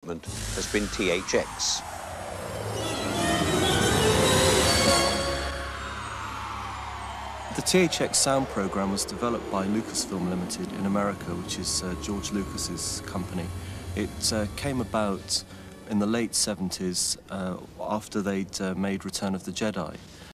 development has been THX. The THX sound program was developed by Lucasfilm Limited in America, which is George Lucas's company. It came about in the late 70s after they'd made Return of the Jedi.